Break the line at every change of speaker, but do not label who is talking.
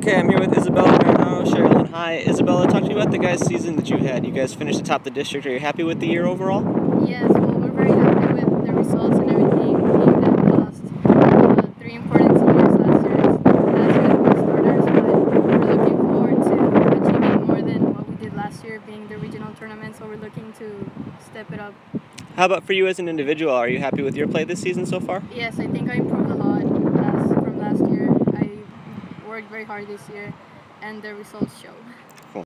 Okay, I'm here with Isabella Marinaro, Sharyland High. Isabella, talk to me about the guys' season that you had. You guys finished atop the district. Are you happy with the year overall?
Yes, well, we're very happy with the results and everything, being that we lost three important seniors last year as the starters, but we're looking forward to achieving more than what we did last year, being the regional tournament, so we're looking to step it up.
How about for you as an individual? Are you happy with your play this season so far?
Yes, I think I improved a lot from last year. I worked very hard this year, and the results show.